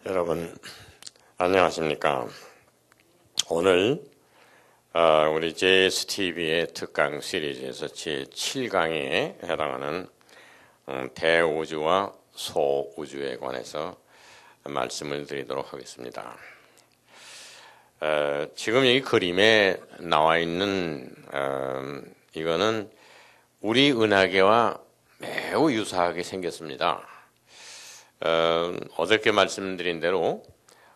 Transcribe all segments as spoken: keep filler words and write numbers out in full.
여러분 안녕하십니까? 오늘 어, 우리 제이에스티비의 특강 시리즈에서 제칠 강에 해당하는 음, 대우주와 소우주에 관해서 말씀을 드리도록 하겠습니다. 어, 지금 이 그림에 나와 있는 어, 이거는 우리 은하계와 매우 유사하게 생겼습니다. 어, 어저께 말씀드린 대로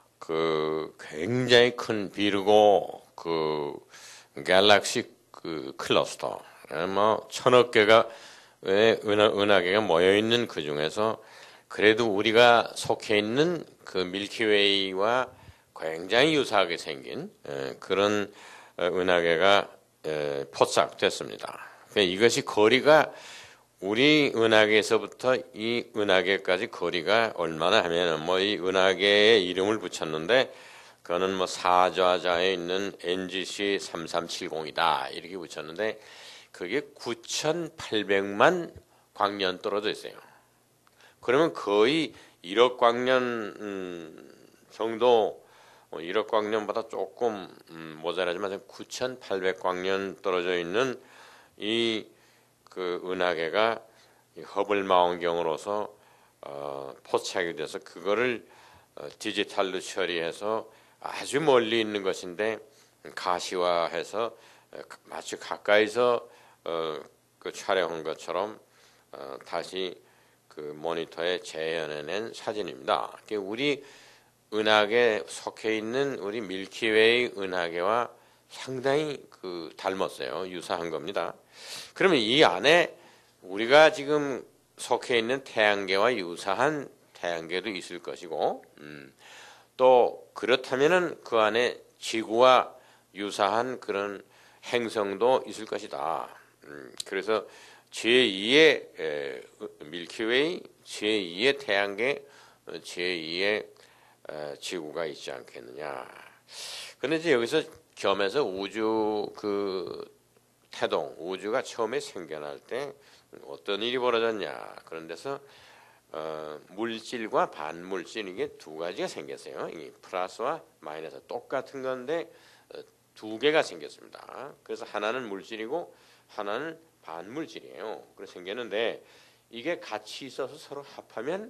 그 굉장히 큰 비르고 그 갤럭시 그 클러스터, 뭐 천억 개가 은하, 은하계가 모여 있는 그 중에서 그래도 우리가 속해 있는 그 밀키웨이와 굉장히 유사하게 생긴 그런 은하계가 포착됐습니다. 이것이 거리가 우리 은하계에서부터 이 은하계까지 거리가 얼마나 하면은 뭐 이 은하계의 이름을 붙였는데 그거는 뭐 사좌좌에 있는 엔지씨 삼삼칠공이다 이렇게 붙였는데 그게 구천팔백만 광년 떨어져 있어요. 그러면 거의 일억 광년 음, 정도, 일억 광년보다 조금 음, 모자라지만 구천팔백 광년 떨어져 있는 이 그 은하계가 허블 망원경으로서 어, 포착이 돼서 그거를 어, 디지털로 처리해서 아주 멀리 있는 것인데 가시화해서 마치 가까이서 어, 그 촬영한 것처럼 어, 다시 그 모니터에 재현해낸 사진입니다. 우리 은하계 속해 있는 우리 밀키웨이 은하계와 상당히 그 닮았어요. 유사한 겁니다. 그러면 이 안에 우리가 지금 속해 있는 태양계와 유사한 태양계도 있을 것이고, 음, 또 그렇다면은 그 안에 지구와 유사한 그런 행성도 있을 것이다. 음, 그래서 제이의 에, 밀키웨이, 제이의 태양계, 제이의 에, 지구가 있지 않겠느냐. 근데 이제 여기서 겸해서 우주 그 태동, 우주가 처음에 생겨날 때 어떤 일이 벌어졌냐. 그런 데서 어, 물질과 반물질 이게 두 가지가 생겼어요. 이 플러스와 마이너스 똑같은 건데 어, 두 개가 생겼습니다. 그래서 하나는 물질이고 하나는 반물질이에요. 그래서 생겼는데 이게 같이 있어서 서로 합하면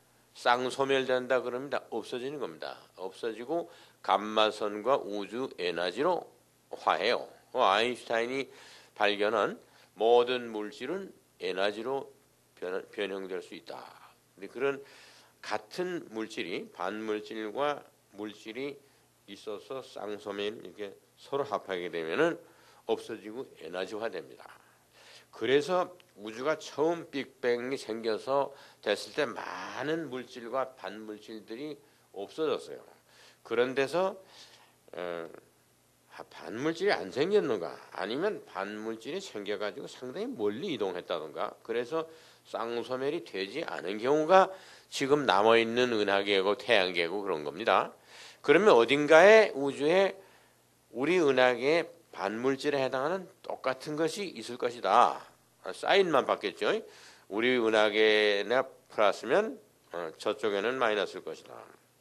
쌍소멸된다 그럽니다. 없어지는 겁니다. 없어지고 감마선과 우주 에너지로 화해요. 아인슈타인이 발견한 모든 물질은 에너지로 변, 변형될 수 있다. 근데 그런 같은 물질이 반물질과 물질이 있어서 쌍소멸 이렇게 서로 합하게 되면은 없어지고 에너지화됩니다. 그래서 우주가 처음 빅뱅이 생겨서 됐을 때 많은 물질과 반물질들이 없어졌어요. 그런 데서 어, 반물질이 안 생겼는가 아니면 반물질이 생겨가지고 상당히 멀리 이동했다던가 그래서 쌍소멸이 되지 않은 경우가 지금 남아있는 은하계고 태양계고 그런 겁니다. 그러면 어딘가에 우주에 우리 은하계의 반물질에 해당하는 똑같은 것이 있을 것이다. 사인만 바뀌었죠. 우리 은하계나 플러스면 어, 저쪽에는 마이너스일 것이다.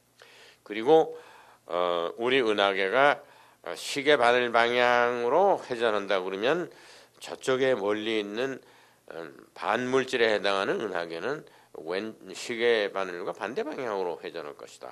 그리고 어, 우리 은하계가 시계 바늘 방향으로 회전한다 그러면 저쪽에 멀리 있는 반물질에 해당하는 은하계는 왼 시계 바늘과 반대 방향으로 회전할 것이다.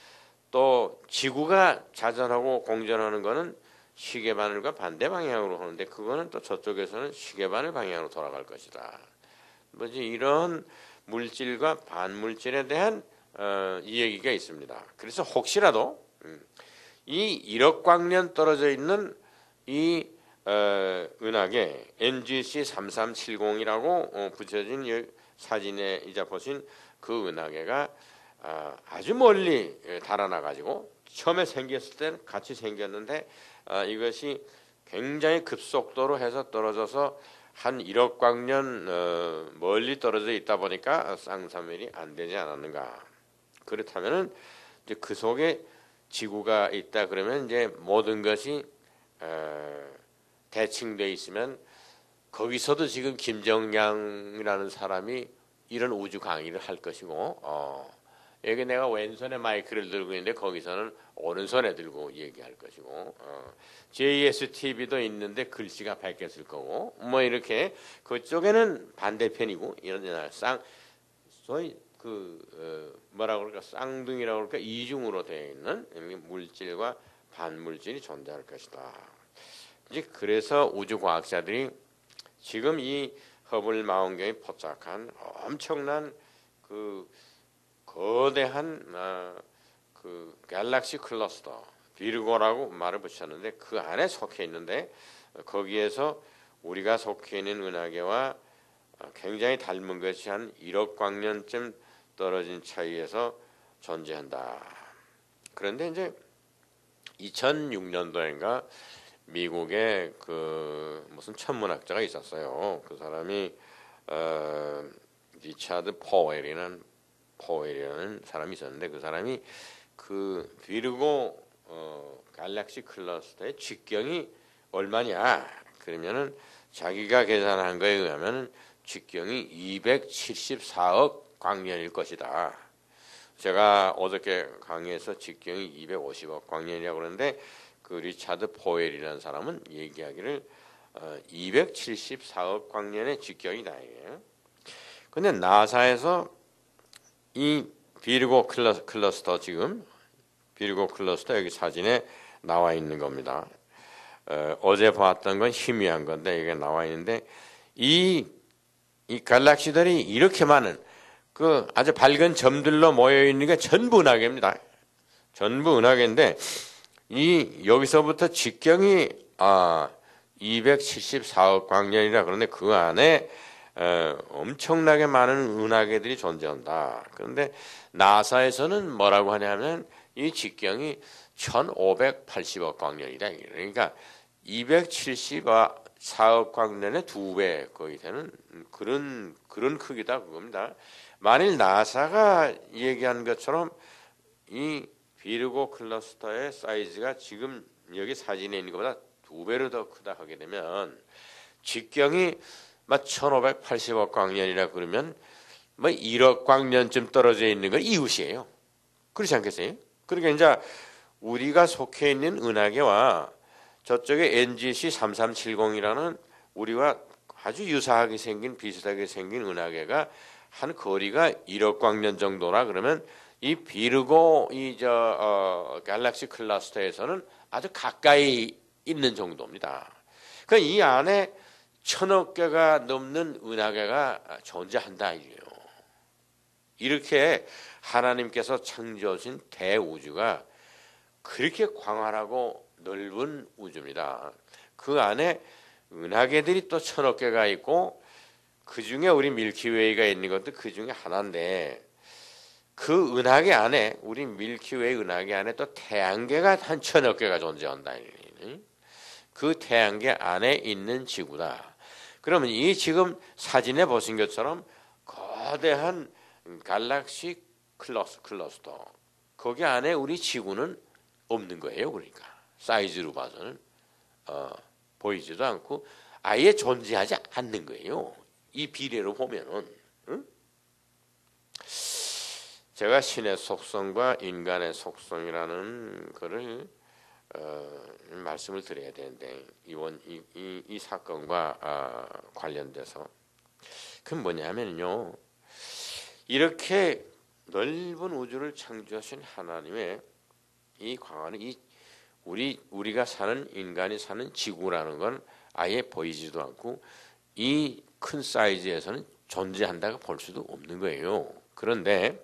또 지구가 자전하고 공전하는 것은 시계 바늘과 반대 방향으로 하는데 그거는 또 저쪽에서는 시계 바늘 방향으로 돌아갈 것이다. 뭐지 이런 물질과 반물질에 대한 어, 이 얘기가 있습니다. 그래서 혹시라도 음, 이 일억 광년 떨어져 있는 이 어, 은하계 엔지씨 삼삼칠공이라고 어, 붙여진 이 사진에 이제 보신 그 은하계가 어, 아주 멀리 달아나 가지고 처음에 생겼을 때는 같이 생겼는데 어, 이것이 굉장히 급속도로 해서 떨어져서 한 일억 광년 어, 멀리 떨어져 있다 보니까 쌍소멸이 안 되지 않았는가. 그렇다면은 이제 그 속에 지구가 있다 그러면 이제 모든 것이 어, 대칭되어 있으면 거기서도 지금 김정양이라는 사람이 이런 우주 강의를 할 것이고 어, 여기 내가 왼손에 마이크를 들고 있는데 거기서는 오른손에 들고 얘기할 것이고 어, 제이에스티비도 있는데 글씨가 밝게 쓸 거고 뭐 이렇게 그쪽에는 반대편이고 이런 쌍 소위 그 어, 뭐라고 그럴까 쌍둥이라고 그럴까 이중으로 되어 있는 물질과 반물질이 존재할 것이다. 이제 그래서 우주 과학자들이 지금 이 허블 망원경에 포착한 엄청난 그 거대한 어, 그 갤럭시 클러스터 비르고라고 말을 붙였는데 그 안에 속해 있는데 거기에서 우리가 속해 있는 은하계와 굉장히 닮은 것이 한 일억 광년쯤 떨어진 차이에서 존재한다. 그런데 이제 이천육 년도인가 미국의 그 무슨 천문학자가 있었어요. 그 사람이 어, 리차드 포웰이라는 포웰이라는 사람이 있었는데 그 사람이 그 비르고 어, 갤럭시 클러스터의 직경이 얼마냐? 그러면은 자기가 계산한 거에 의하면 직경이 이백칠십사억 광년일 것이다. 제가 어저께 강의에서 직경이 이백오십억 광년이라고 그러는데 그 리차드 포웰이라는 사람은 얘기하기를 어, 이백칠십사억 광년의 직경이다 이게요. 근데 나사에서 이 비르고 클러, 클러스터 지금 비르고 클러스터 여기 사진에 나와 있는 겁니다. 어, 어제 봤던 건 희미한 건데 이게 나와 있는데 이, 이 갈락시들이 이렇게 많은 그 아주 밝은 점들로 모여 있는 게 전부 은하계입니다. 전부 은하계인데 이 여기서부터 직경이 아 이백칠십사억 광년이라 그런데 그 안에 어, 엄청나게 많은 은하계들이 존재한다. 그런데 나사에서는 뭐라고 하냐면 이 직경이 천오백팔십억 광년이다. 그러니까 이백칠십사억 광년의 두 배 거의 되는 그런 그런 크기다 그겁니다. 만일 나사가 얘기한 것처럼 이 비르고 클러스터의 사이즈가 지금 여기 사진에 있는 것보다 두 배로 더 크다 하게 되면 직경이 막 천오백팔십억 광년이라 그러면 뭐 일억 광년쯤 떨어져 있는 건 이웃이에요. 그렇지 않겠어요? 그러니까 이제 우리가 속해 있는 은하계와 저쪽에 엔지씨 삼삼칠공이라는 우리와 아주 유사하게 생긴 비슷하게 생긴 은하계가 한 거리가 일억 광년 정도라 그러면 이 비르고 이 저 어, 갤럭시 클러스터에서는 아주 가까이 있는 정도입니다. 그러니까 이 안에 천억 개가 넘는 은하계가 존재한다 이래요. 이렇게 하나님께서 창조하신 대우주가 그렇게 광활하고 넓은 우주입니다. 그 안에 은하계들이 또 천억 개가 있고 그 중에 우리 밀키웨이가 있는 것도 그 중에 하나인데 그 은하계 안에 우리 밀키웨이 은하계 안에 또 태양계가 한 천억 개가 존재한다. 그 태양계 안에 있는 지구다. 그러면 이 지금 사진에 보신 것처럼 거대한 갈락시 클러스, 클러스터 거기 안에 우리 지구는 없는 거예요. 그러니까 사이즈로 봐서는 어, 보이지도 않고 아예 존재하지 않는 거예요. 이 비례로 보면은 응? 제가 신의 속성과 인간의 속성이라는 거를 어, 말씀을 드려야 되는데 이번 이, 이, 이 사건과 아, 관련돼서 그건 뭐냐면요 이렇게 넓은 우주를 창조하신 하나님의 이 광활한 이 우리 우리가 사는 인간이 사는 지구라는 건 아예 보이지도 않고 이 큰 사이즈에서는 존재한다고 볼 수도 없는 거예요. 그런데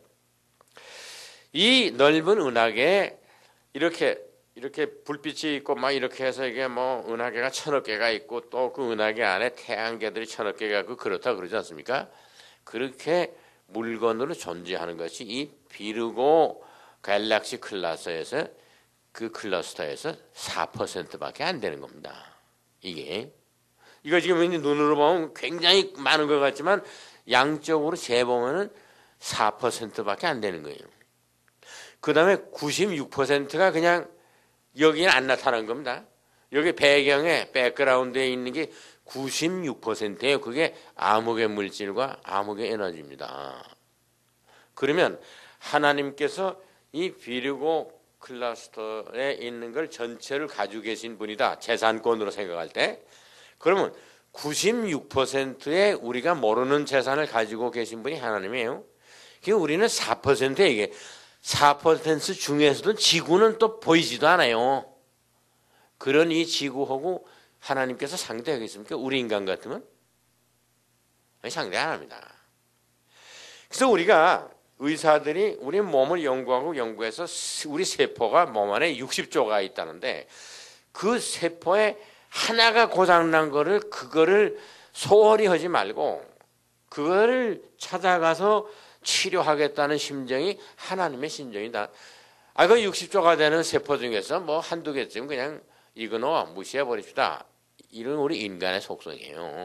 이 넓은 은하계에 이렇게 이렇게 불빛이 있고 막 이렇게 해서 이게 뭐 은하계가 천억 개가 있고 또 그 은하계 안에 태양계들이 천억 개가 있고 그렇다 그러지 않습니까? 그렇게 물건으로 존재하는 것이 이 비르고 갤럭시 클러스터에서 그 클러스터에서 사 퍼센트밖에 안 되는 겁니다. 이게 이거 지금 눈으로 보면 굉장히 많은 것 같지만 양적으로 재보면은 사 퍼센트밖에 안 되는 거예요. 그 다음에 구십육 퍼센트가 그냥 여기는 안 나타난 겁니다. 여기 배경에 백그라운드에 있는 게 구십육 퍼센트예요. 그게 암흑의 물질과 암흑의 에너지입니다. 그러면 하나님께서 이 비르고 클러스터에 있는 걸 전체를 가지고 계신 분이다. 재산권으로 생각할 때. 그러면 구십육 퍼센트의 우리가 모르는 재산을 가지고 계신 분이 하나님이에요. 우리는 사 퍼센트에 이게 사 퍼센트 중에서도 지구는 또 보이지도 않아요. 그런 이 지구하고 하나님께서 상대하겠습니까? 우리 인간 같으면? 상대 안 합니다. 그래서 우리가 의사들이 우리 몸을 연구하고 연구해서 우리 세포가 몸 안에 육십 조가 있다는데 그 세포에 하나가 고장난 거를 그거를 소홀히 하지 말고 그거를 찾아가서 치료하겠다는 심정이 하나님의 심정이다. 아, 그 육십 조가 되는 세포 중에서 뭐 한두 개쯤 그냥 이거노 무시해 버립시다. 이런 우리 인간의 속성이에요.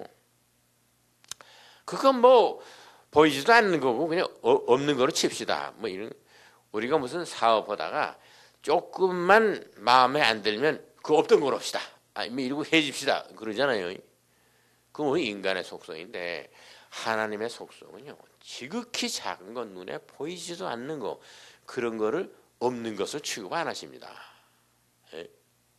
그건 뭐 보이지도 않는 거고 그냥 없는 거로 칩시다. 뭐 이런 우리가 무슨 사업하다가 조금만 마음에 안 들면 그 없던 걸 합시다. 아, 뭐 이러고 해집시다. 그러잖아요. 그건 우리 인간의 속성인데 하나님의 속성은요. 지극히 작은 건 눈에 보이지도 않는 거 그런 거를 없는 것을 취급 안 하십니다. 예?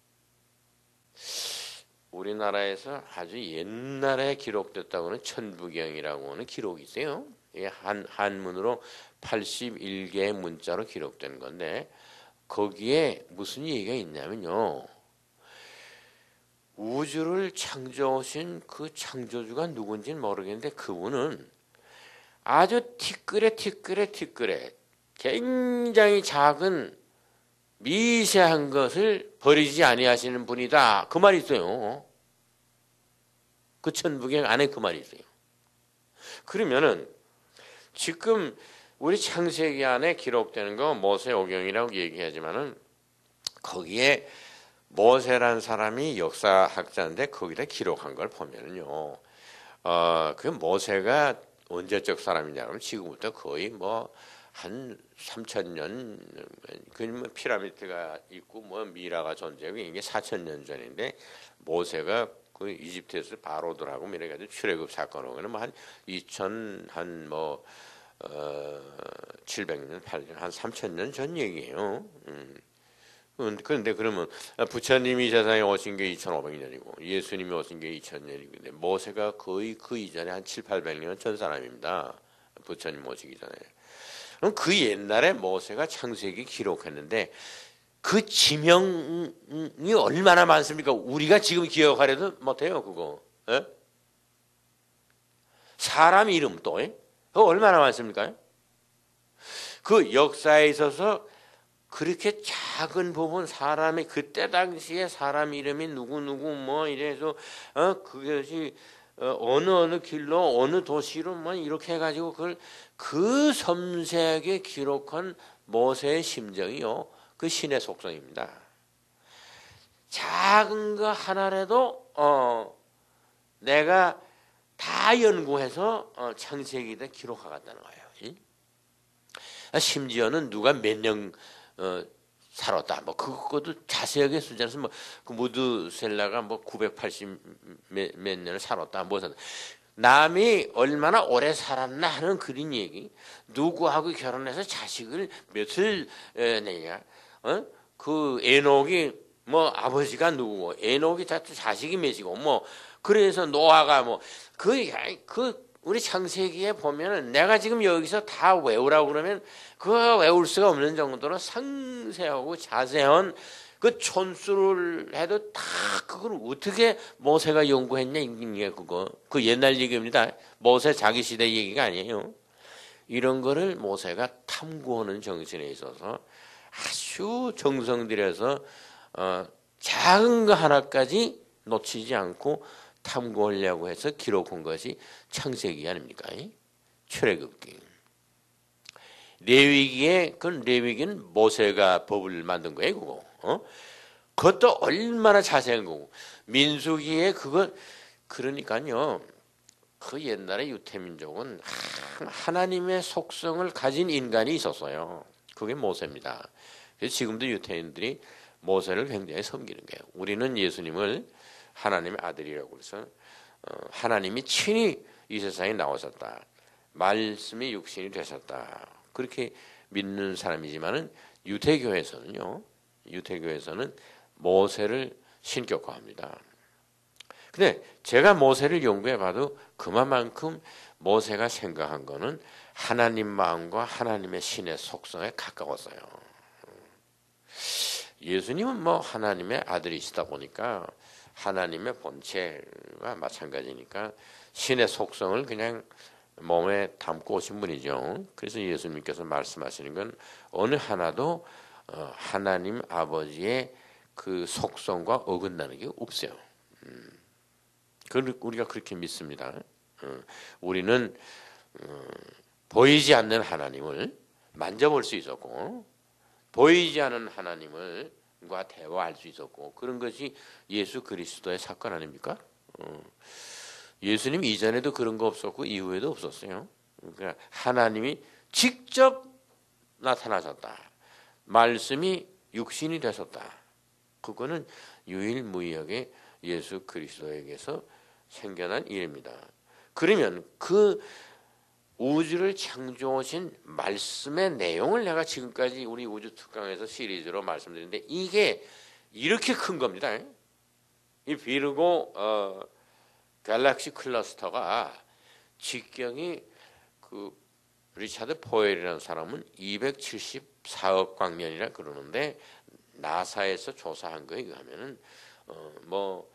우리나라에서 아주 옛날에 기록됐다고 하는 천부경이라고 하는 기록이 있어요. 이게 한, 한문으로 팔십일 개의 문자로 기록된 건데 거기에 무슨 얘기가 있냐면요. 우주를 창조하신 그 창조주가 누군지는 모르겠는데 그분은 아주 티끌에 티끌에 티끌에 굉장히 작은 미세한 것을 버리지 아니하시는 분이다. 그 말이 있어요. 그 천부경 안에 그 말이 있어요. 그러면은 지금 우리 창세기 안에 기록되는 거 모세오경이라고 얘기하지만은 거기에 모세란 사람이 역사학자인데 거기다 기록한 걸 보면은요. 어, 그 모세가 언제적 사람이냐 그러면 지금부터 거의 뭐 한 삼천 년, 그 피라미드가 있고 뭐 미라가 존재하고 이게 사천 년 전인데 모세가 그 이집트에서 바로들하고 이래가지고 출애굽 사건으로는 뭐 한 이천 한 뭐 어, 칠백 년, 팔백 년, 한 삼천 년 전 얘기예요. 음. 그런데 그러면 부처님이 세상에 오신 게 이천오백 년이고 예수님이 오신 게 이천 년이고 모세가 거의 그 이전에 한 칠팔백 년 전 사람입니다. 부처님 오시기 전에. 그럼 그 옛날에 모세가 창세기 기록했는데 그 지명이 얼마나 많습니까? 우리가 지금 기억하려도 못해요 그거. 에? 사람 이름 또 에? 그거 얼마나 많습니까? 그 역사에 있어서 그렇게 작은 부분 사람의 그때 당시에 사람 이름이 누구누구 뭐 이래서 어 그것이 어, 어느 어느 길로 어느 도시로 뭐 이렇게 해가지고 그걸 그 섬세하게 기록한 모세의 심정이요 그 신의 속성입니다. 작은 거 하나라도 어 내가 다 연구해서 어, 창세기에 기록하겠다는 거예요. 심지어는 누가 몇 년 어, 살았다. 뭐 그것도 자세하게 쓰지 않아서 뭐그 무드셀라가 뭐 구백팔십 몇, 몇 년을 살았다. 뭐 남이 얼마나 오래 살았나 하는 그런 얘기. 누구하고 결혼해서 자식을 몇을 내냐. 어? 그 에녹이 뭐 아버지가 누구고 에녹이 자식이 몇이고 뭐 그래서 노아가 뭐 그 그 우리 창세기에 보면은 내가 지금 여기서 다 외우라고 그러면 그거 외울 수가 없는 정도로 상세하고 자세한 그 촌수를 해도 다 그걸 어떻게 모세가 연구했냐 이게 그거 그 옛날 얘기입니다. 모세 자기 시대 얘기가 아니에요. 이런 거를 모세가 탐구하는 정신에 있어서 아주 정성 들여서 어, 작은 거 하나까지 놓치지 않고 탐구하려고 해서 기록한 것이 창세기 아닙니까? 출애굽기. 레위기에 그건 레위기는 모세가 법을 만든 거예요, 그거. 어? 그것도 얼마나 자세한 거고. 민수기에 그거 그러니까요. 그 옛날에 유태민족은 하나님의 속성을 가진 인간이 있었어요. 그게 모세입니다. 그래서 지금도 유태인들이 모세를 굉장히 섬기는 거예요. 우리는 예수님을 하나님의 아들이라고 해서 하나님이 친히 이 세상에 나오셨다. 말씀이 육신이 되셨다. 그렇게 믿는 사람이지만은 유대교에서는요. 유대교에서는 모세를 신격화합니다. 근데 제가 모세를 연구해봐도 그만큼 모세가 생각한 거는 하나님 마음과 하나님의 신의 속성에 가까웠어요. 예수님은 뭐 하나님의 아들이시다 보니까 하나님의 본체와 마찬가지니까 신의 속성을 그냥 몸에 담고 오신 분이죠. 그래서 예수님께서 말씀하시는 건 어느 하나도 하나님 아버지의 그 속성과 어긋나는 게 없어요. 음. 우리가 그렇게 믿습니다. 우리는 보이지 않는 하나님을 만져볼 수 있었고 보이지 않는 하나님과 대화할 수 있었고 그런 것이 예수 그리스도의 사건 아닙니까? 예수님 이전에도 그런 거 없었고 이후에도 없었어요. 그러니까 하나님이 직접 나타나셨다. 말씀이 육신이 되셨다. 그거는 유일무이하게 예수 그리스도에게서 생겨난 일입니다. 그러면 그 우주를 창조하신 말씀의 내용을 내가 지금까지 우리 우주 특강에서 시리즈로 말씀드리는데 이게 이렇게 큰 겁니다. 이 비르고 어, 갤럭시 클러스터가 직경이 그 리차드 포웰이라는 사람은 이백칠십사억 광년이라 그러는데 나사에서 조사한 거에 의하면은 어, 뭐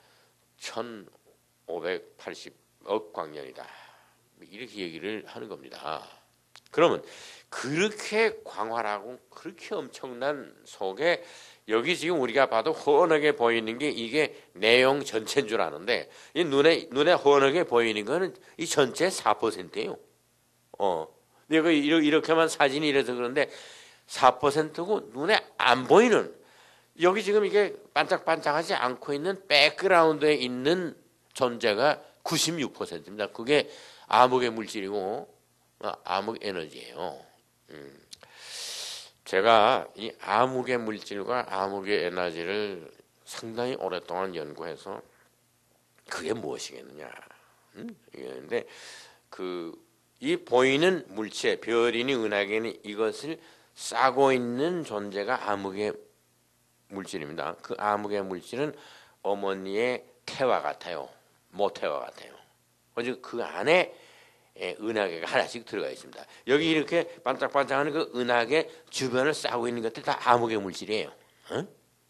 천오백팔십억 광년이다. 이렇게 얘기를 하는 겁니다. 그러면 그렇게 광활하고 그렇게 엄청난 속에 여기 지금 우리가 봐도 훤하게 보이는 게 이게 내용 전체인 줄 아는데 이 눈에 눈에 훤하게 보이는 거는 이 전체 사 퍼센트예요. 어, 내가 이렇게만 사진이 이래서 그런데 사 퍼센트고 눈에 안 보이는 여기 지금 이게 반짝반짝하지 않고 있는 백그라운드에 있는 존재가 구십육 퍼센트입니다. 그게 암흑의 물질이고 암흑 에너지예요. 음. 제가 이 암흑의 물질과 암흑의 에너지를 상당히 오랫동안 연구해서 그게 무엇이겠느냐. 음? 근데 그 이 보이는 물체, 별이니 은하계니 이것을 싸고 있는 존재가 암흑의 물질입니다. 그 암흑의 물질은 어머니의 태와 같아요. 모태와 같아요. 어제 그 안에 은하계가 하나씩 들어가 있습니다. 여기 이렇게 반짝반짝하는 그 은하계 주변을 싸고 있는 것들 다 암흑의 물질이에요. 어?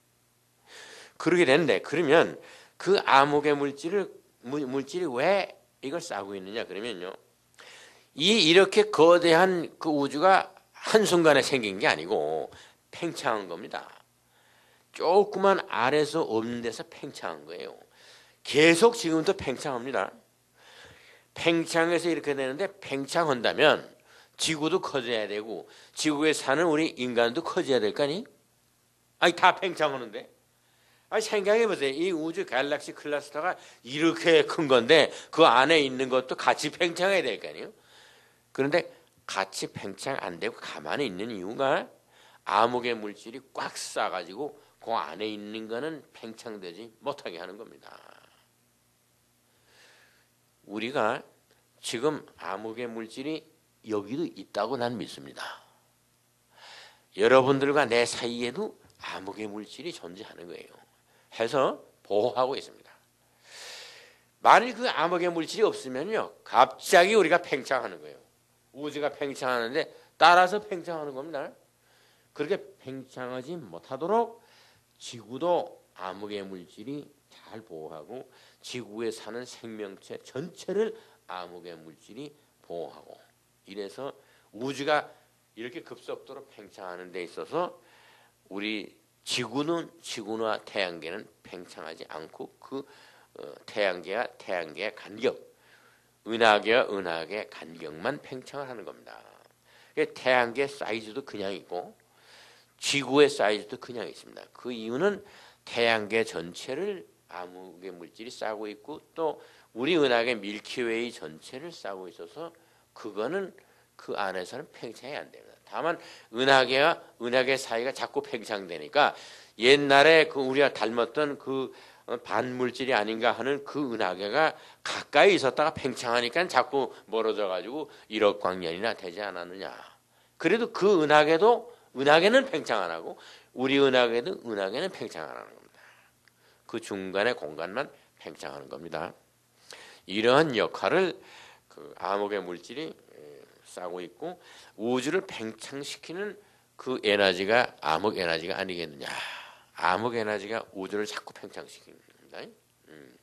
그러게 되는데 그러면 그 암흑의 물질을 물질이 왜 이걸 싸고 있느냐 그러면요. 이 이렇게 거대한 그 우주가 한순간에 생긴 게 아니고 팽창한 겁니다. 조그만 알에서 없는 데서 팽창한 거예요. 계속 지금도 팽창합니다. 팽창해서 이렇게 되는데 팽창한다면 지구도 커져야 되고 지구에 사는 우리 인간도 커져야 될 거 아니? 아니 다 팽창하는데 아니 생각해보세요. 이 우주 갤럭시 클러스터가 이렇게 큰 건데 그 안에 있는 것도 같이 팽창해야 될 거 아니에요? 그런데 같이 팽창 안 되고 가만히 있는 이유가 암흑의 물질이 꽉 싸가지고 그 안에 있는 거는 팽창되지 못하게 하는 겁니다. 우리가 지금 암흑의 물질이 여기도 있다고 난 믿습니다. 여러분들과 내 사이에도 암흑의 물질이 존재하는 거예요. 해서 보호하고 있습니다. 만일 그 암흑의 물질이 없으면요, 갑자기 우리가 팽창하는 거예요. 우주가 팽창하는데 따라서 팽창하는 겁니다. 그렇게 팽창하지 못하도록 지구도 암흑의 물질이 잘 보호하고 지구에 사는 생명체 전체를 암흑의 물질이 보호하고 이래서 우주가 이렇게 급속도로 팽창하는 데 있어서 우리 지구는 지구나 태양계는 팽창하지 않고 그 태양계와 태양계의 간격 은하계와 은하계의 간격만 팽창을 하는 겁니다. 태양계 사이즈도 그냥 있고 지구의 사이즈도 그냥 있습니다. 그 이유는 태양계 전체를 암흑의 물질이 싸고 있고 또 우리 은하계 밀키웨이 전체를 싸고 있어서 그거는 그 안에서는 팽창이 안 됩니다. 다만 은하계와 은하계 사이가 자꾸 팽창되니까 옛날에 그 우리가 닮았던 그 반물질이 아닌가 하는 그 은하계가 가까이 있었다가 팽창하니까 자꾸 멀어져 가지고 일억 광년이나 되지 않았느냐. 그래도 그 은하계도 은하계는 팽창 안 하고 우리 은하계도 은하계는 팽창 안 하는 겁니다. 그 중간의 공간만 팽창하는 겁니다. 이러한 역할을 그 암흑의 물질이 싸고 있고 우주를 팽창시키는 그 에너지가 암흑 에너지가 아니겠느냐. 암흑 에너지가 우주를 자꾸 팽창시키는 겁니다. 음.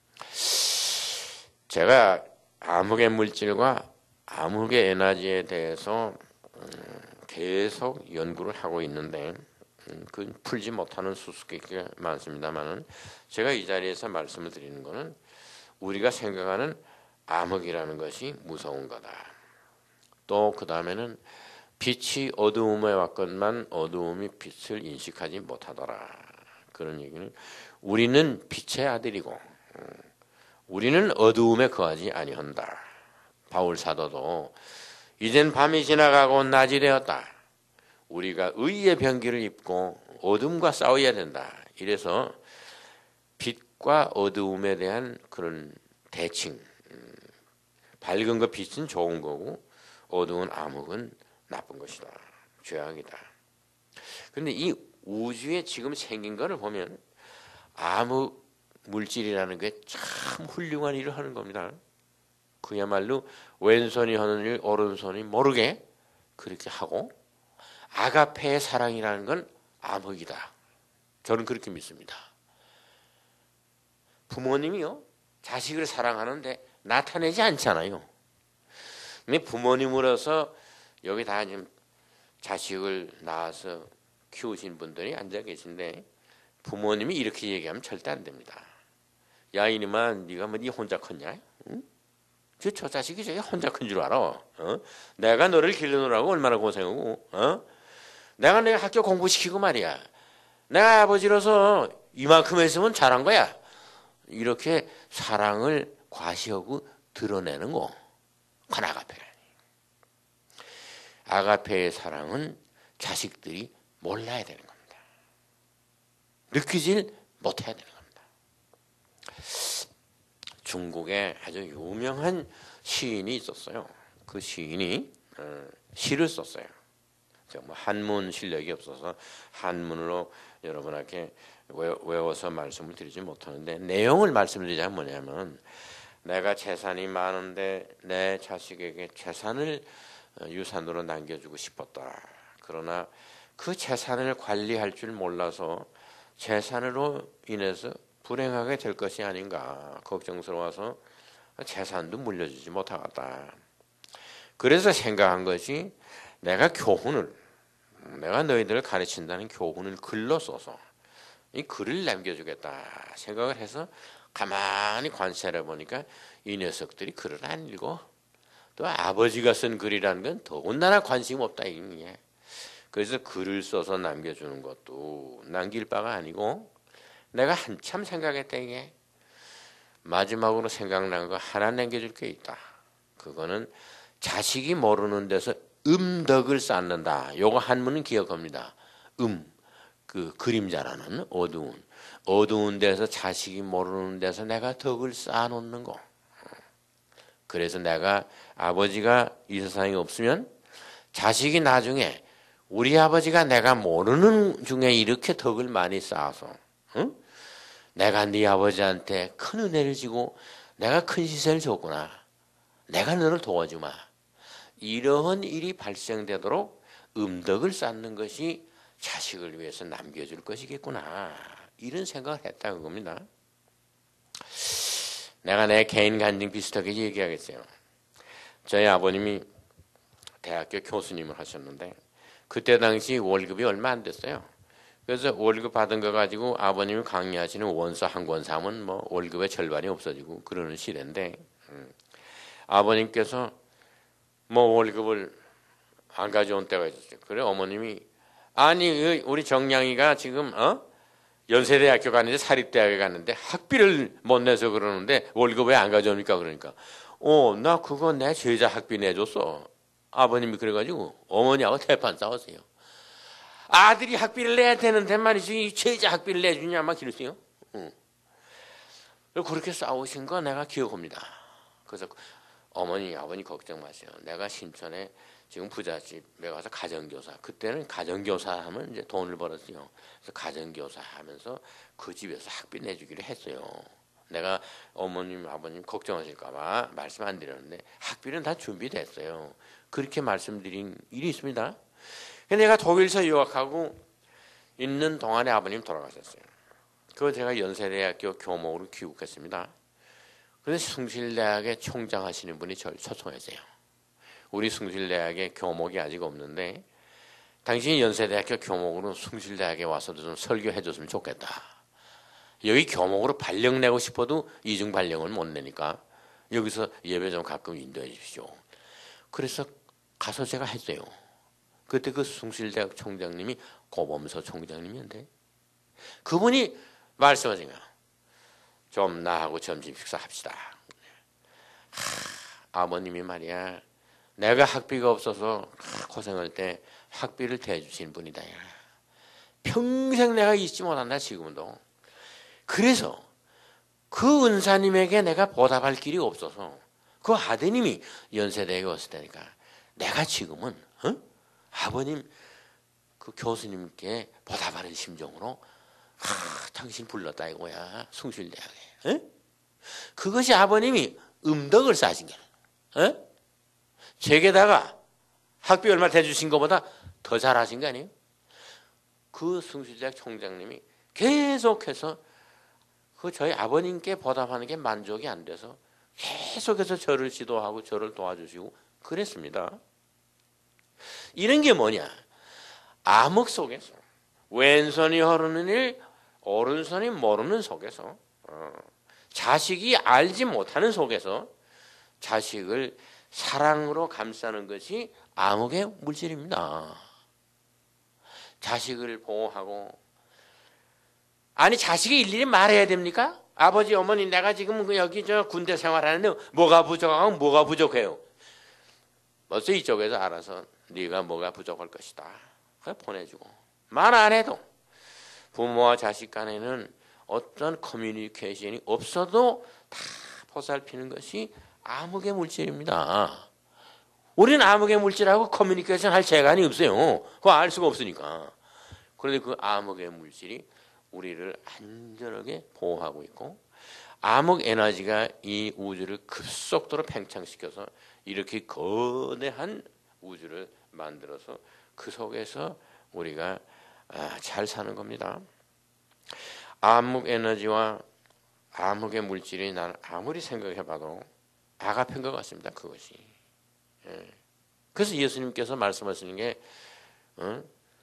제가 암흑의 물질과 암흑의 에너지에 대해서 음, 계속 연구를 하고 있는데 음, 그 풀지 못하는 수수께끼가 많습니다만은 제가 이 자리에서 말씀을 드리는 것은 우리가 생각하는 암흑이라는 것이 무서운 거다. 또 그 다음에는 빛이 어두움에 왔건만 어두움이 빛을 인식하지 못하더라. 그런 얘기는 우리는 빛의 아들이고 우리는 어두움에 거하지 아니한다. 바울 사도도 이젠 밤이 지나가고 낮이 되었다. 우리가 의의 병기를 입고 어둠과 싸워야 된다. 이래서 빛과 어두움에 대한 그런 대칭. 밝은 거 빛은 좋은 거고 어두운 암흑은 나쁜 것이다. 죄악이다. 그런데 이 우주에 지금 생긴 거를 보면 암흑 물질이라는 게 참 훌륭한 일을 하는 겁니다. 그야말로 왼손이 하는 일 오른손이 모르게 그렇게 하고 아가페의 사랑이라는 건 암흑이다. 저는 그렇게 믿습니다. 부모님이요 자식을 사랑하는데 나타내지 않잖아요. 근데 부모님으로서 여기 다 지금 자식을 낳아서 키우신 분들이 앉아 계신데 부모님이 이렇게 얘기하면 절대 안 됩니다. 야 이놈아 네가 뭐 네 혼자 컸냐? 응? 저, 저 자식이 저기 혼자 큰 줄 알아. 어? 내가 너를 길러놓으라고 얼마나 고생하고 어? 내가 내 학교 공부시키고 말이야. 내가 아버지로서 이만큼 했으면 잘한 거야. 이렇게 사랑을 과시하고 드러내는 거. 그건 아가페라니. 아가페의 사랑은 자식들이 몰라야 되는 겁니다. 느끼질 못해야 되는 겁니다. 중국에 아주 유명한 시인이 있었어요. 그 시인이 어, 시를 썼어요. 뭐 한문 실력이 없어서 한문으로 여러분에게 외워서 말씀을 드리지 못하는데 내용을 말씀드리자면 뭐냐면 내가 재산이 많은데 내 자식에게 재산을 유산으로 남겨주고 싶었다. 그러나 그 재산을 관리할 줄 몰라서 재산으로 인해서 불행하게 될 것이 아닌가 걱정스러워서 재산도 물려주지 못하겠다. 그래서 생각한 것이 내가 교훈을 내가 너희들을 가르친다는 교훈을 글로 써서 이 글을 남겨주겠다 생각을 해서 가만히 관찰해 보니까 이 녀석들이 글을 안 읽어. 또 아버지가 쓴 글이라는 건 더군다나 관심 없다 이게. 그래서 글을 써서 남겨주는 것도 남길 바가 아니고 내가 한참 생각했다 이게. 마지막으로 생각난 거 하나 남겨줄 게 있다. 그거는 자식이 모르는 데서 음덕을 쌓는다. 요거 한문은 기억합니다. 음, 그 그림자라는 어두운 어두운 데서 자식이 모르는 데서 내가 덕을 쌓아놓는 거. 그래서 내가 아버지가 이 세상에 없으면 자식이 나중에 우리 아버지가 내가 모르는 중에 이렇게 덕을 많이 쌓아서 응? 내가 네 아버지한테 큰 은혜를 지고 내가 큰 시세를 줬구나. 내가 너를 도와주마. 이러한 일이 발생되도록 음덕을 쌓는 것이 자식을 위해서 남겨줄 것이겠구나. 이런 생각을 했다는 겁니다. 내가 내 개인 간증 비슷하게 얘기하겠어요. 저희 아버님이 대학교 교수님을 하셨는데 그때 당시 월급이 얼마 안 됐어요. 그래서 월급 받은 거 가지고 아버님이 강의하시는 원서 한 권 사면 뭐 월급의 절반이 없어지고 그러는 시대인데 음. 아버님께서 뭐 월급을 안 가져온 때가 있었어요. 그래 어머님이 아니 우리 정량이가 지금 어? 연세대학교 갔는데 사립대학에 갔는데 학비를 못 내서 그러는데 월급 왜 안 가져옵니까? 그러니까 어 나 그거 내 제자 학비 내줬어. 아버님이 그래가지고 어머니하고 대판 싸웠어요. 아들이 학비를 내야 되는데 말이지 이 제자 학비를 내주냐 막 이러세요. 응. 그렇게 싸우신 거 내가 기억합니다. 그래서 어머니 아버니 걱정 마세요. 내가 신천에 지금 부잣집에 가서 가정교사, 그때는 가정교사 하면 이제 돈을 벌었어요. 그래서 가정교사 하면서 그 집에서 학비 내주기로 했어요. 내가 어머님 아버님 걱정하실까봐 말씀 안 드렸는데 학비는 다 준비됐어요. 그렇게 말씀드린 일이 있습니다. 근데 내가 독일서 유학하고 있는 동안에 아버님 돌아가셨어요. 그거 제가 연세대학교 교목으로 귀국했습니다. 그래서 숭실대학의 총장 하시는 분이 저를 초청했어요. 우리 숭실대학에 교목이 아직 없는데 당신이 연세대학교 교목으로 숭실대학에 와서도 좀 설교해 줬으면 좋겠다. 여기 교목으로 발령 내고 싶어도 이중 발령을 못 내니까 여기서 예배 좀 가끔 인도해 주십시오. 그래서 가서 제가 했어요. 그때 그 숭실대학 총장님이 고범서 총장님이었는데 그분이 말씀하신 거야. 좀 나하고 점심 식사합시다. 하, 아버님이 말이야. 내가 학비가 없어서 고생할 때 학비를 대주신 분이다. 평생 내가 잊지 못한다 지금도. 그래서 그 은사님에게 내가 보답할 길이 없어서 그 아드님이 연세대에 왔을 때니까 내가 지금은 어? 아버님 그 교수님께 보답하는 심정으로 아, 당신 불렀다 이거야 숭실대학에. 에? 그것이 아버님이 음덕을 쌓으신 거야. 에? 제게다가 학비 얼마 대주신 것보다 더 잘하신 거 아니에요? 그 숭실대학 총장님이 계속해서 그 저희 아버님께 보답하는 게 만족이 안 돼서 계속해서 저를 지도하고 저를 도와주시고 그랬습니다. 이런 게 뭐냐? 암흑 속에서 왼손이 흐르는 일 오른손이 모르는 속에서 어, 자식이 알지 못하는 속에서 자식을 사랑으로 감싸는 것이 암흑의 물질입니다. 자식을 보호하고 아니 자식이 일일이 말해야 됩니까? 아버지 어머니 내가 지금 여기 저 군대 생활하는데 뭐가 부족하고 뭐가 부족해요. 벌써 이쪽에서 알아서 네가 뭐가 부족할 것이다. 그래 보내주고 말 안 해도 부모와 자식 간에는 어떤 커뮤니케이션이 없어도 다 보살피는 것이 암흑의 물질입니다. 우리는 암흑의 물질하고 커뮤니케이션 할 재간이 없어요. 그거 알 수가 없으니까. 그런데 그 암흑의 물질이 우리를 안전하게 보호하고 있고 암흑 에너지가 이 우주를 급속도로 팽창시켜서 이렇게 거대한 우주를 만들어서 그 속에서 우리가 잘 사는 겁니다. 암흑 에너지와 암흑의 물질이 나는 아무리 생각해봐도 아가페인 것 같습니다. 그것이. 그래서 예수님께서 말씀하시는 게 어?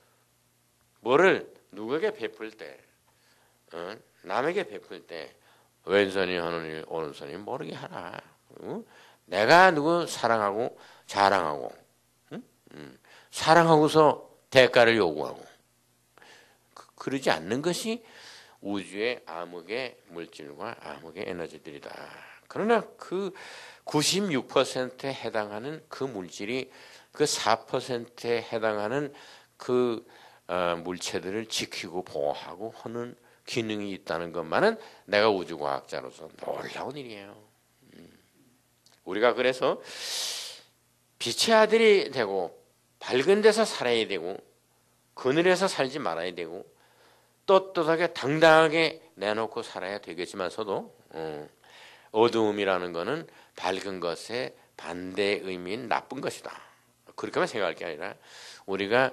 뭐를 누구에게 베풀 때 어? 남에게 베풀 때 왼손이 하는 일 오른손이 모르게 하라. 어? 내가 누구 사랑하고 자랑하고 응? 응. 사랑하고서 대가를 요구하고 그, 그러지 않는 것이 우주의 암흑의 물질과 암흑의 에너지들이다. 그러나 그 구십육 퍼센트에 해당하는 그 물질이 그 사 퍼센트에 해당하는 그 어, 물체들을 지키고 보호하고 하는 기능이 있다는 것만은 내가 우주과학자로서 놀라운 일이에요. 음. 우리가 그래서 빛의 아들이 되고 밝은 데서 살아야 되고 그늘에서 살지 말아야 되고 떳떳하게 당당하게 내놓고 살아야 되겠지만서도 어, 어두움이라는 것은 밝은 것의 반대 의미인 나쁜 것이다. 그렇게만 생각할 게 아니라 우리가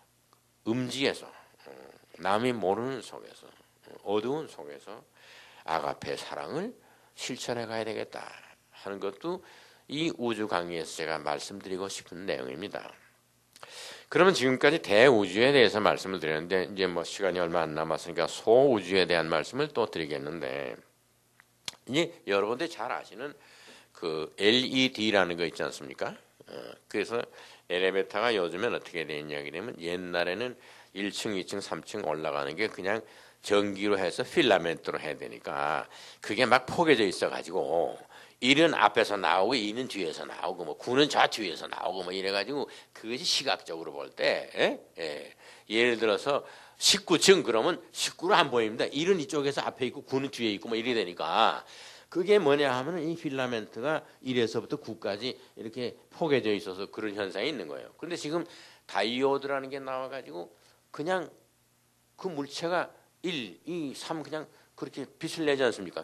음지에서 남이 모르는 속에서 어두운 속에서 아가페 사랑을 실천해 가야 되겠다 하는 것도 이 우주 강의에서 제가 말씀드리고 싶은 내용입니다. 그러면 지금까지 대우주에 대해서 말씀을 드렸는데 이제 뭐 시간이 얼마 안 남았으니까 소우주에 대한 말씀을 또 드리겠는데 이제 여러분들이 잘 아시는 그 엘이디라는 거 있지 않습니까? 어, 그래서 엘리베이터가 요즘엔 어떻게 돼 있냐 그러면 옛날에는 일 층, 이 층, 삼 층 올라가는 게 그냥 전기로 해서 필라멘트로 해야 되니까 그게 막 포개져 있어가지고 일은 앞에서 나오고 이는 뒤에서 나오고 뭐 구는 저 뒤에서 나오고 뭐 이래가지고 그것이 시각적으로 볼 때 예? 예. 예를 들어서 십구 층 그러면 십구로 안 보입니다. 일은 이쪽에서 앞에 있고 구는 뒤에 있고 뭐 이래 되니까 그게 뭐냐 하면 이 필라멘트가 일에서부터 구까지 이렇게 포개져 있어서 그런 현상이 있는 거예요. 그런데 지금 다이오드라는 게 나와가지고 그냥 그 물체가 일, 이, 삼 그냥 그렇게 빛을 내지 않습니까?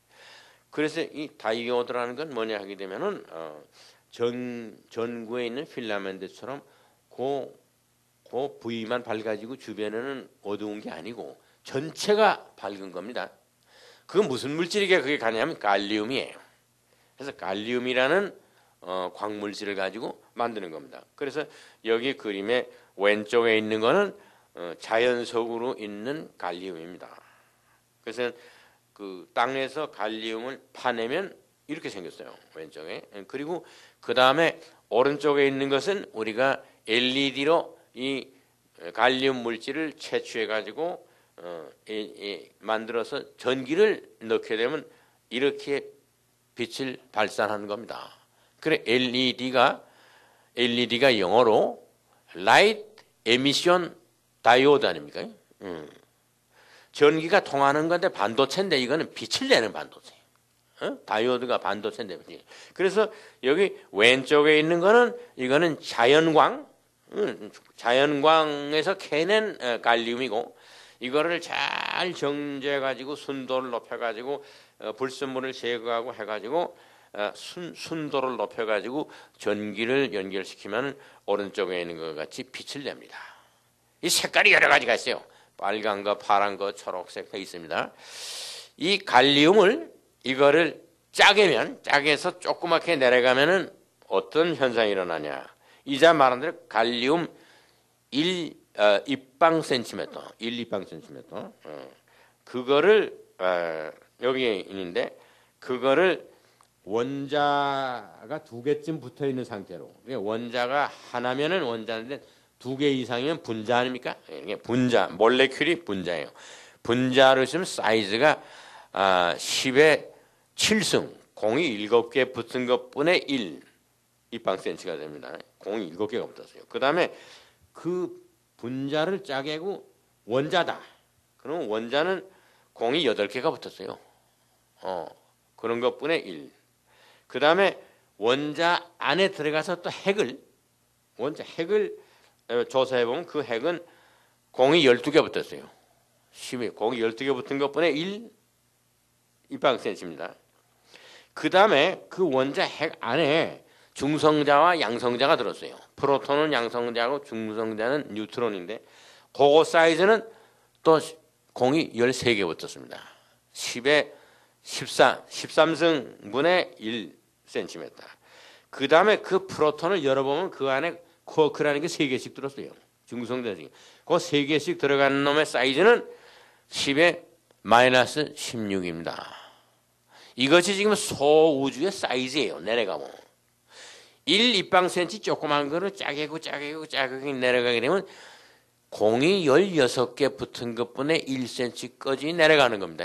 그래서 이 다이오드라는 건 뭐냐 하게 되면은 어, 전 전구에 있는 필라멘트처럼 그, 그 부위만 밝아지고 주변에는 어두운 게 아니고 전체가 밝은 겁니다. 그건 무슨 물질이게 그게 가냐면 갈리움이에요. 그래서 갈리움이라는 어, 광물질을 가지고 만드는 겁니다. 그래서 여기 그림의 왼쪽에 있는 거는 어, 자연 속으로 있는 갈리움입니다. 그래서 그 땅에서 갈리움을 파내면 이렇게 생겼어요. 왼쪽에. 그리고 그 다음에 오른쪽에 있는 것은 우리가 엘이디로 이 갈리움 물질을 채취해 가지고 어, 이, 이, 만들어서 전기를 넣게 되면 이렇게 빛을 발산하는 겁니다. 그래 엘이디가 엘이디가 영어로 Light Emission Diode 아닙니까? 음. 전기가 통하는 건데 반도체인데 이거는 빛을 내는 반도체. 어? 다이오드가 반도체인데. 그래서 여기 왼쪽에 있는 거는 이거는 자연광, 음, 자연광에서 캐낸 어, 갈리움이고 이거를 잘 정제해 가지고 순도를 높여 가지고 어, 불순물을 제거하고 해 가지고 어, 순, 순도를 높여 가지고 전기를 연결시키면 오른쪽에 있는 것 같이 빛을 냅니다. 이 색깔이 여러 가지가 있어요. 빨간 거, 파란 거, 초록색 있습니다. 이 갈리움을 이거를 짜게면 짜게서 조그맣게 내려가면은 어떤 현상이 일어나냐? 이자 말한 대로 갈리움 일 어, 입방 센티미터, 일 입방 센티미터. 어, 그거를 어, 여기에 있는데 그거를 원자가 두 개쯤 붙어 있는 상태로 원자가 하나면은 원자인데 두 개 이상이면 분자 아닙니까? 이게 분자, 몰레큘이 분자예요. 분자로 있으면 사이즈가 아, 십의 칠승, 공이 일곱 개 붙은 것분의 일 입방센치가 됩니다. 공이 일곱 개가 붙었어요. 그 다음에 그 분자를 짜개고 원자다. 그럼 원자는 공이 여덟 개가 붙었어요. 어, 그런 것분의 일. 그 다음에 원자 안에 들어가서 또 핵을 원자 핵을 조사해보면 그 핵은 공이 열두 개 붙었어요. 십이, 공이 열두 개 붙은 것분의 일 입방센치입니다. 그 다음에 그 원자 핵 안에 중성자와 양성자가 들었어요. 프로톤은 양성자고 중성자는 뉴트론인데 그거 사이즈는 또 공이 열세 개 붙었습니다. 십의 십사, 십삼승분의 일 센티미터. 그 다음에 그 프로톤을 열어보면 그 안에 쿼크라는 게 세 개씩 들었어요. 중성자식. 그 세 개씩 들어가는 놈의 사이즈는 십의 마이너스 십육입니다. 이것이 지금 소우주의 사이즈예요. 내려가면. 일 입방센치 조그만 거를 짜개고 짜개고 짜개고 내려가게 되면 공이 열여섯 개 붙은 것분의 일 센티미터까지 내려가는 겁니다.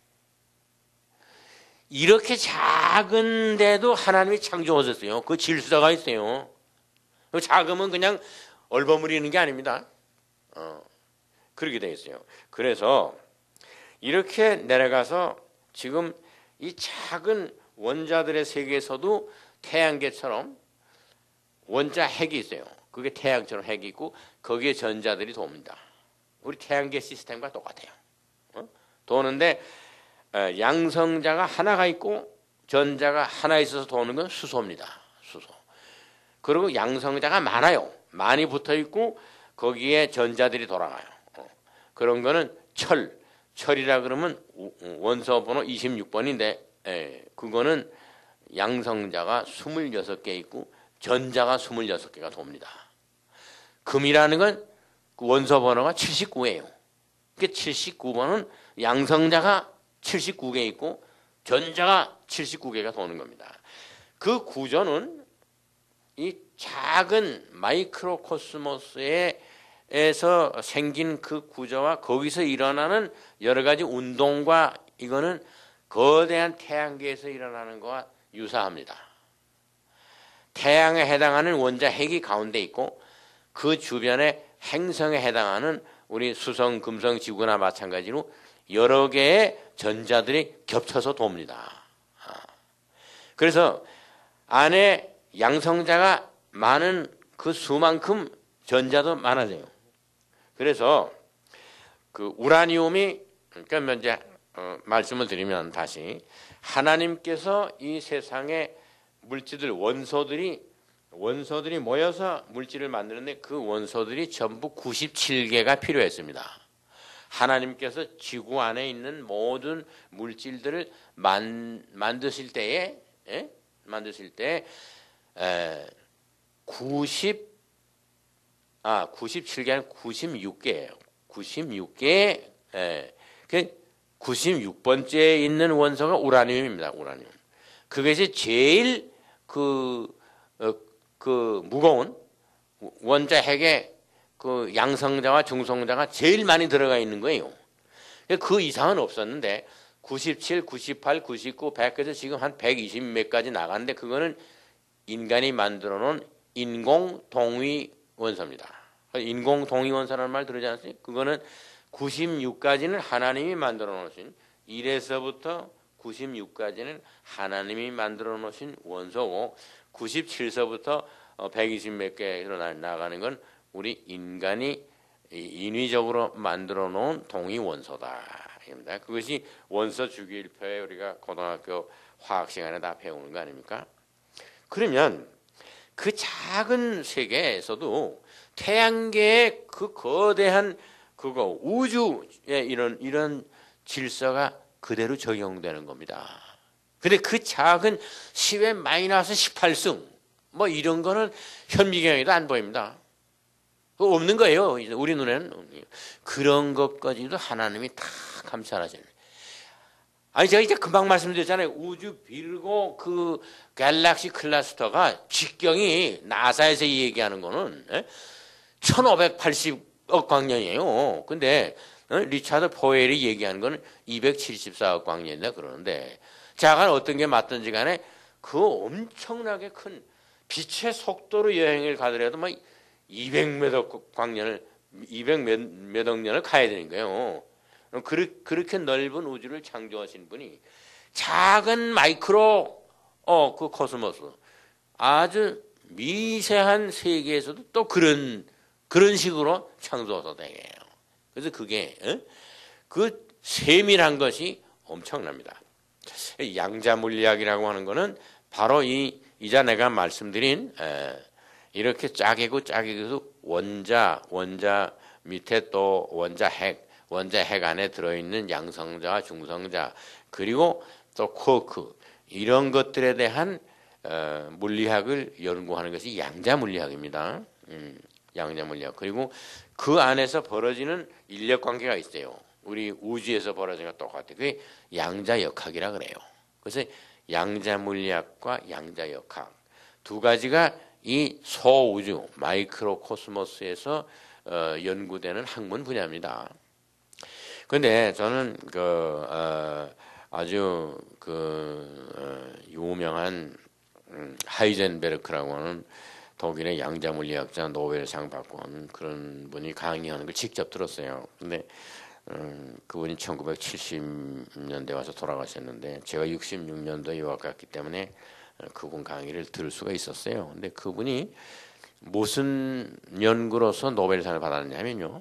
이렇게 작은데도 하나님이 창조하셨어요. 그 질서가 있어요. 작으면 그냥 얼버무리는 게 아닙니다. 어, 그렇게 되어 있어요. 그래서 이렇게 내려가서 지금 이 작은 원자들의 세계에서도 태양계처럼 원자 핵이 있어요. 그게 태양처럼 핵이 있고 거기에 전자들이 돕니다. 우리 태양계 시스템과 똑같아요. 어? 도는데 어, 양성자가 하나가 있고 전자가 하나 있어서 도는 건 수소입니다. 수소. 그리고 양성자가 많아요. 많이 붙어 있고 거기에 전자들이 돌아가요. 어. 그런 거는 철. 철이라 그러면 원소 번호 이십육 번인데 에, 그거는 양성자가 스물여섯 개 있고 전자가 스물여섯 개가 돕니다. 금이라는 건 그 원소 번호가 칠십구예요. 그 칠십구 번은 양성자가 칠십구 개 있고 전자가 칠십구 개가 도는 겁니다. 그 구조는 이 작은 마이크로코스모스에서 생긴 그 구조와 거기서 일어나는 여러 가지 운동과 이거는 거대한 태양계에서 일어나는 것과 유사합니다. 태양에 해당하는 원자 핵이 가운데 있고 그 주변에 행성에 해당하는 우리 수성, 금성, 지구나 마찬가지로 여러 개의 전자들이 겹쳐서 돕니다. 그래서 안에 양성자가 많은 그 수만큼 전자도 많아져요. 그래서 그 우라늄이, 그러니까 먼저 어, 말씀을 드리면 다시 하나님께서 이 세상에 물질들, 원소들이 원소들이 모여서 물질을 만드는데 그 원소들이 전부 구십칠 개가 필요했습니다. 하나님께서 지구 안에 있는 모든 물질들을 만, 만드실 때에 예? 만드실 때 에, 구십 아 구십칠 개 아니라 구십육 개예요. 구십육 개. 예. 그 구십육 번째에 있는 원소가 우라늄입니다. 우라늄. 그것이 제일 그, 어, 그 무거운 원자 핵의 그 양성자와 중성자가 제일 많이 들어가 있는 거예요. 그 이상은 없었는데 구십칠, 구십팔, 구십구, 백에서 지금 한 백이십 몇 가지 나가는데 그거는 인간이 만들어 놓은 인공 동위 원소입니다. 인공 동위 원소라는 말 들으지 않았어요? 그거는 구십육 가지는 하나님이 만들어 놓으신, 일에서부터 구십육 가지는 하나님이 만들어 놓으신 원소고, 구십칠서부터 백이십 몇 개로 나가는 건 우리 인간이 인위적으로 만들어 놓은 동위 원소다. 그것이 원소 주기율표에 우리가 고등학교 화학 시간에 다 배우는 거 아닙니까? 그러면 그 작은 세계에서도 태양계의 그 거대한 그거 우주의 이런 이런 질서가 그대로 적용되는 겁니다. 근데 그 작은 십의 마이너스 십팔 승 뭐 이런 거는 현미경에도 안 보입니다. 없는 거예요. 우리 눈에는. 그런 것까지도 하나님이 다 감찰하시는. 아니 제가 이제 금방 말씀드렸잖아요. 우주 빌고 그 갤럭시 클러스터가 직경이 나사에서 얘기하는 거는 천오백팔십억 광년이에요. 근데 리차드 포웰이 얘기하는 거는 이백칠십사억 광년이다 그러는데, 자가 어떤 게 맞든지 간에 그 엄청나게 큰 빛의 속도로 여행을 가더라도 막 이백 몇억 광년을 이백 몇억 년을 가야 되는 거예요. 그렇게 넓은 우주를 창조하신 분이 작은 마이크로 어, 그 코스모스, 아주 미세한 세계에서도 또 그런 그런 식으로 창조해서 되게요. 그래서 그게 어? 그 세밀한 것이 엄청납니다. 양자 물리학이라고 하는 거는 바로 이 이자 내가 말씀드린 에, 이렇게 짝이고 짝이고 원자 원자 밑에 또 원자 핵 원자 핵 안에 들어있는 양성자 중성자 그리고 또 쿼크 이런 것들에 대한 어, 물리학을 연구하는 것이 양자 물리학입니다. 음, 양자 물리학. 그리고 그 안에서 벌어지는 인력 관계가 있어요. 우리 우주에서 벌어지는 것 똑같아요. 그게 양자역학이라 그래요. 그래서 양자 물리학과 양자역학 두 가지가 이 소우주 마이크로 코스모스에서 어, 연구되는 학문 분야입니다. 그런데 저는 그 어, 아주 그 어, 유명한 음, 하이젠베르크라고 하는 독일의 양자 물리학자 노벨상 받고 온 그런 분이 강의하는 걸 직접 들었어요. 근데 음, 그분이 천구백칠십 년대 와서 돌아가셨는데 제가 육십육 년도에 유학 갔기 때문에 그분 강의를 들을 수가 있었어요. 근데 그분이 무슨 연구로서 노벨상을 받았냐면요,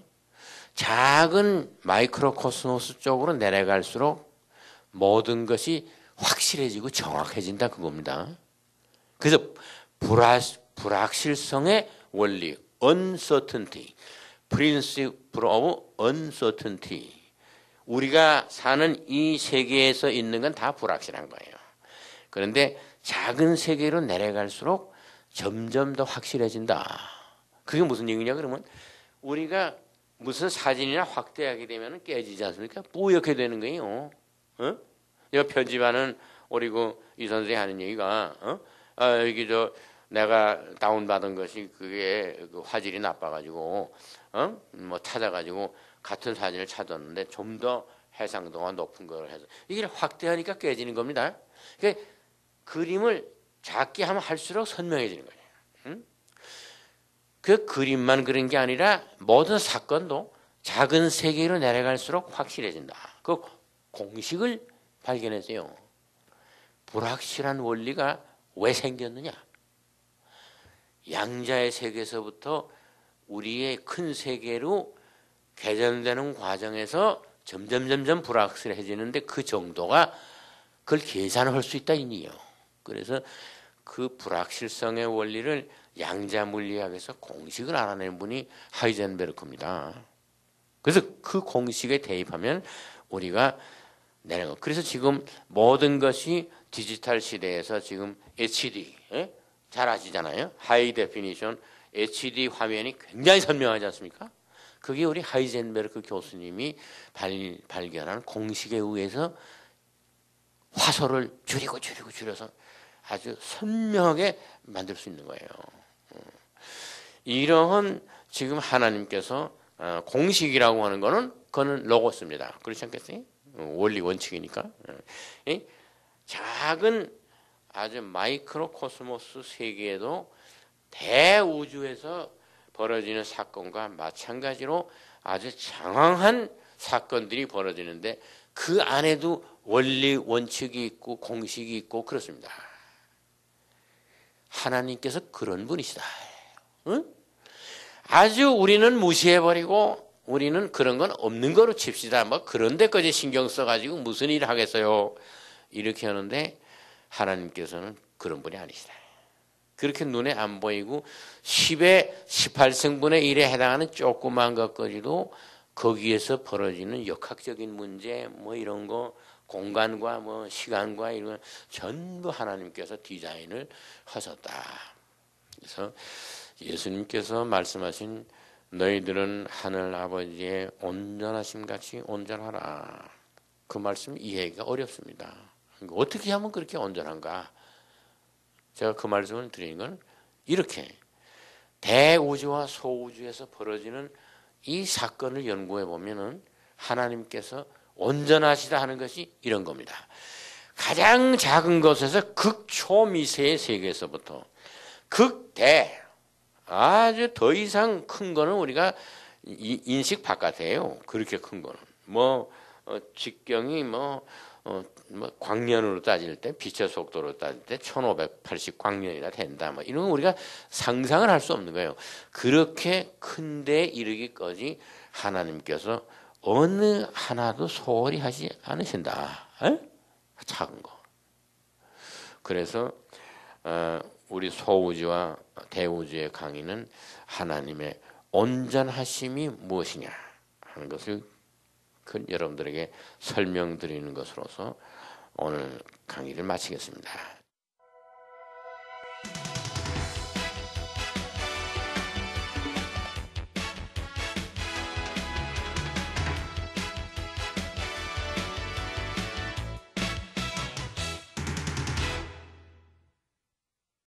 작은 마이크로코스모스 쪽으로 내려갈수록 모든 것이 확실해지고 정확해진다 그겁니다. 그래서 불화, 불확실성의 원리, uncertainty, principle of uncertainty. 우리가 사는 이 세계에서 있는 건 다 불확실한 거예요. 그런데 작은 세계로 내려갈수록 점점 더 확실해진다. 그게 무슨 얘기냐 그러면 우리가 무슨 사진이나 확대하게 되면 깨지지 않습니까? 뿌옇게 되는 거예요. 어? 내가 편집하는 우리 그 이 선생이 하는 얘기가 어? 아, 여기 저 내가 다운받은 것이 그게 그 화질이 나빠가지고 어? 뭐 찾아가지고 같은 사진을 찾았는데 좀 더 해상도가 높은 걸 해서 이게 확대하니까 깨지는 겁니다. 그러니까 그림을 작게 하면 할수록 선명해지는 거예요. 응? 그 그림만 그런 게 아니라 모든 사건도 작은 세계로 내려갈수록 확실해진다. 그 공식을 발견했어요. 불확실한 원리가 왜 생겼느냐? 양자의 세계에서부터 우리의 큰 세계로 개전되는 과정에서 점점 점점 불확실해지는데 그 정도가 그걸 계산할 수 있다 이니요. 그래서 그 불확실성의 원리를 양자 물리학에서 공식을 알아낸 분이 하이젠베르크입니다. 그래서 그 공식에 대입하면 우리가 내는 거. 그래서 지금 모든 것이 디지털 시대에서 지금 에이치디 예? 잘 아시잖아요. 하이 데피니션 에이치디 화면이 굉장히 선명하지 않습니까? 그게 우리 하이젠베르크 교수님이 발, 발견한 공식에 의해서 화소를 줄이고 줄이고 줄여서 아주 선명하게 만들 수 있는 거예요. 이러한 지금 하나님께서 공식이라고 하는 거는 그거는 로고스입니다. 그렇지 않겠어요? 원리 원칙이니까. 작은 아주 마이크로 코스모스 세계에도 대우주에서 벌어지는 사건과 마찬가지로 아주 장황한 사건들이 벌어지는데 그 안에도 원리 원칙이 있고 공식이 있고 그렇습니다. 하나님께서 그런 분이시다. 응? 아주 우리는 무시해버리고 우리는 그런 건 없는 거로 칩시다. 뭐 그런 데까지 신경 써가지고 무슨 일을 하겠어요. 이렇게 하는데 하나님께서는 그런 분이 아니시다. 그렇게 눈에 안 보이고 십의 십팔 승분의 일에 해당하는 조그만 것까지도 거기에서 벌어지는 역학적인 문제 뭐 이런 거 공간과 뭐 시간과 이런 거 전부 하나님께서 디자인을 하셨다. 그래서 예수님께서 말씀하신 너희들은 하늘 아버지의 온전하심 같이 온전하라. 그 말씀 이해하기가 어렵습니다. 어떻게 하면 그렇게 온전한가? 제가 그 말씀을 드리는 건 이렇게 대우주와 소우주에서 벌어지는 이 사건을 연구해 보면은 하나님께서 온전하시다 하는 것이 이런 겁니다. 가장 작은 것에서 극초미세의 세계에서부터 극대 아주 더 이상 큰 거는 우리가 인식 바깥이에요. 그렇게 큰 거는 뭐 어, 직경이 뭐, 어, 뭐 광년으로 따질 때 빛의 속도로 따질 때 천오백팔십 광년이나 된다. 뭐 이런 거 우리가 상상을 할 수 없는 거예요. 그렇게 큰데 이르기까지 하나님께서 어느 하나도 소홀히 하지 않으신다. 에? 작은 거. 그래서 어, 우리 소우주와 대우주의 강의는 하나님의 온전하심이 무엇이냐 하는 것을 그 여러분들에게 설명드리는 것으로서 오늘 강의를 마치겠습니다.